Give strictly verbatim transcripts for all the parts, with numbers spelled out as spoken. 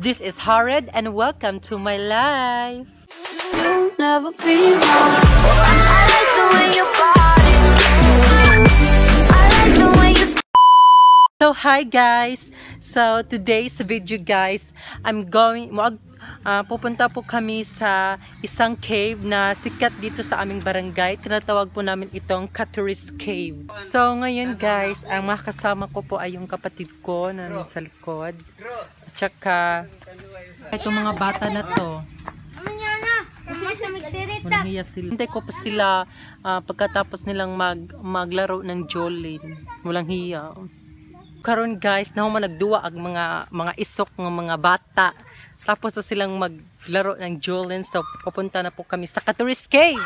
This is Hared and welcome to my life. You'll never be wrong. I like the way you body. I like the way you. So hi guys. So today's video guys, I'm going mag uh, pupunta po kami sa isang cave na sikat dito sa aming barangay. Tinatawag po namin itong KATERES Cave. So ngayon guys, ang mga kasama ko po ay yung kapatid ko na nasa likod. At saka itong mga bata na to. Walang hiya sila. Hintay ko pa sila uh, pagkatapos nilang mag, maglaro ng jolin. Walang hiya. Karon guys, nahuman nagduwa ang mga mga isok ng mga bata. Tapos na silang maglaro ng jolin. So papunta na po kami sa KATERES Cave.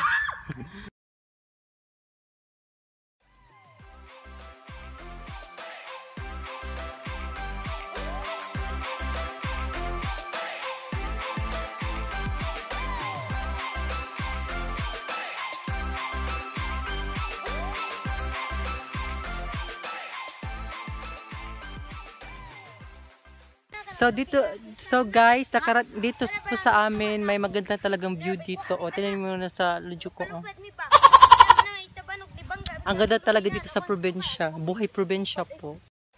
So dito, so guys, nakarat dito po sa amin, may maganda talagang view dito. O, tingnan mo na sa ludyo ko. Oh. Ang ganda talaga dito sa probinsya. Buhay probinsya po.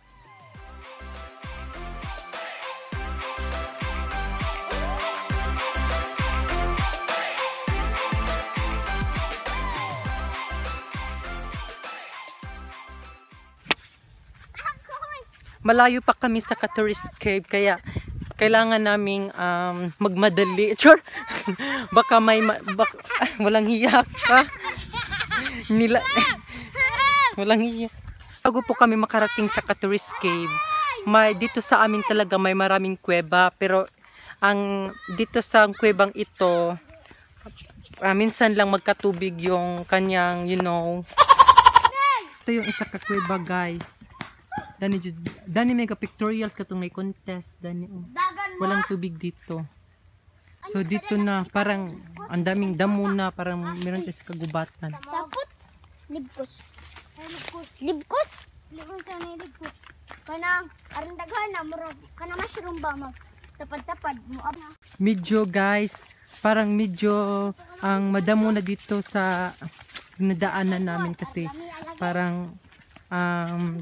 Malayo pa kami sa KATERES Cave, kaya kailangan naming um, magmadali. Sure. Baka may ma baka, ah, walang hiya pa. Nila walang hiya. Bago po kami makarating sa KATERES Cave, may dito sa amin talaga may maraming kuweba, pero ang dito sa kuwebang ito uh, minsan lang magkatubig yung kanyang, you know. Ito yung isa ka kuweba guys. Dani dani mega pictorials katong may contest dani oh. Walang tubig dito. So dito na parang ang daming damo na, parang meron tayo sa kagubatan. Sapot libkos. Libkos. Libkos. Libkos sa ni libkos. Kanang aron daghan na murag kana mushroom ba mag tapad-tapad mo ab. Medyo guys, parang medyo ang madamo na dito sa nadaanan namin kasi parang um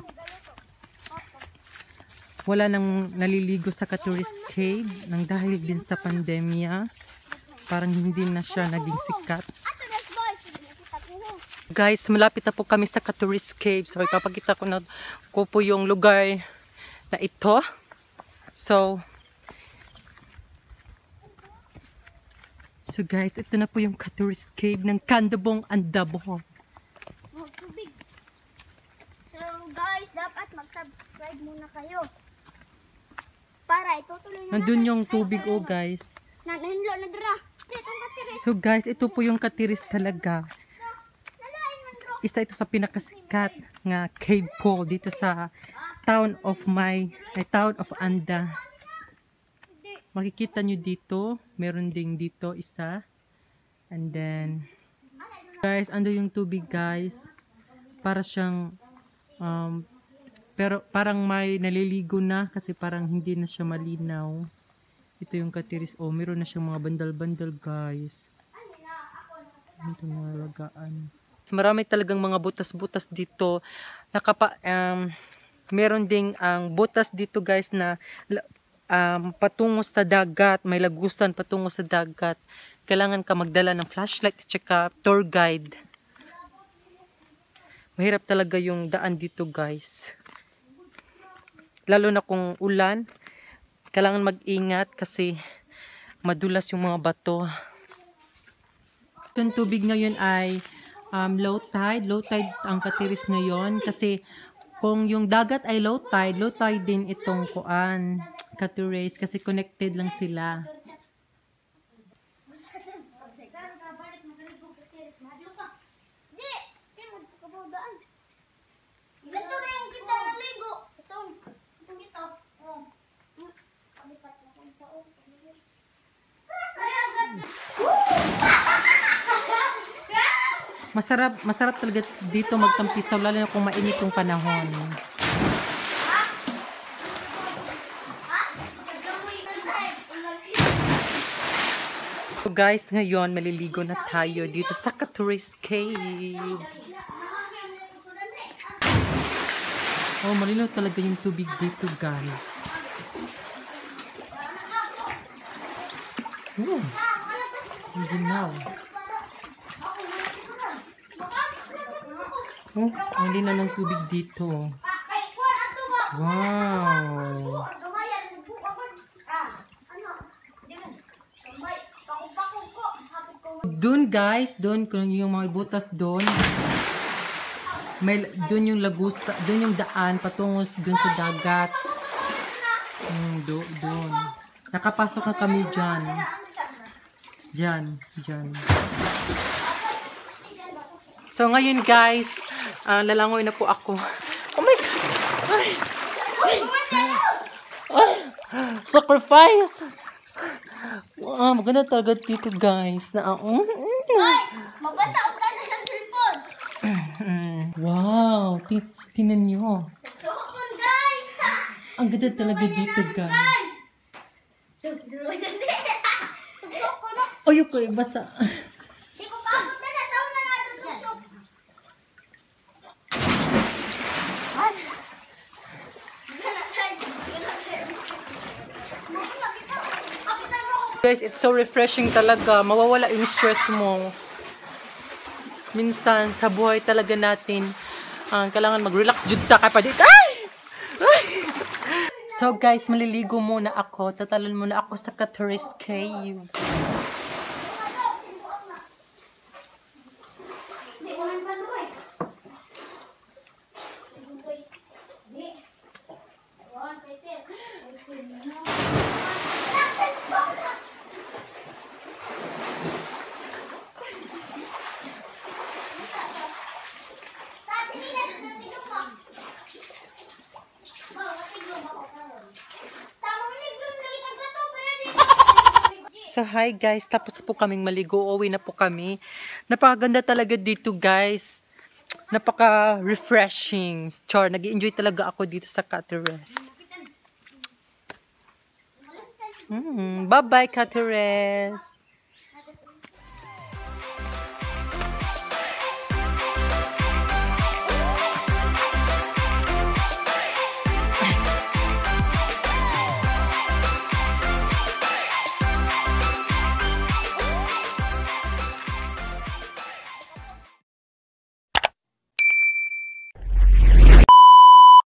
wala nang naliligo sa KATERES Cave nang dahil din sa pandemya. Parang hindi na siya naging sikat. Guys, malapit na po kami sa KATERES Cave. So ipapakita ko na ko po yung lugar na ito. So So guys, ito na po yung KATERES Cave ng Candabong and Bohol. So guys, dapat mag-subscribe muna kayo. Para itutuloy na. Nandun yung tubig oh guys. Nahinlo na dira. So guys, ito po yung KATERES talaga. Isa ito sa pinakasikat nga cave pool dito sa town of my, ay town of Anda. Makikita nyo dito, meron ding dito isa. And then, guys, ando yung tubig guys. Para siyang, um, pero parang may naliligo na kasi parang hindi na siya malinaw. Ito yung KATERES. Oh, meron na siyang mga bandal-bandal guys. Ito mga lagaan. Marami talagang mga butas-butas dito. Nakapa, um, meron ding ang um, butas dito guys na um, patungo sa dagat. May lagusan patungo sa dagat. Kailangan ka magdala ng flashlight at saka tour guide. Mahirap talaga yung daan dito guys. Lalo na kung ulan, kailangan mag-ingat kasi madulas yung mga bato. Itong tubig ngayon ay um, low tide. Low tide ang KATERES ngayon kasi kung yung dagat ay low tide, low tide din itong kuan, KATERES kasi connected lang sila. Masarap, masarap talaga dito magtampisaw lalo na kung mainit yung panahon. So guys, ngayon maliligo na tayo dito sa KATERES Cave. Oh, malinaw talaga yung tubig dito, guys. Oh, malinaw. Oh, ang linaw ng tubig dito. Wow. Doon guys, doon kung yung mga butas doon. May doon yung lagusa, doon yung daan patungo doon sa dagat. Hmm, do, doon. Nakapasok na kami diyan. Diyan, diyan. So ngayon guys, uh, lalangoy na po ako. Oh my god. Ay. Ay. Ay. Sacrifice. Wow, maganda talaga dito guys. Na, uh, Guys, mabasa ang kanya ng cellphone. Wow, tingnan nyo. Sokon guys. Ang ganda talaga dito guys. Ay, okay, basa. Di ko kabot na na sa una na tutusok. Guys, it's so refreshing talaga. Mawawala yung stress mo. Minsan, sa buhay talaga natin, uh, kailangan mag-relax. Jud ta ka pa dito. Ay! Ay! So guys, maliligo muna ako. Tatalon muna ako sa KATERES Cave. So hi guys, tapos po kaming maligo, uwi na po kami. Napakaganda talaga dito guys. Napaka-refreshing. Char, nag-enjoy talaga ako dito sa KATERES. Mm, bye-bye KATERES.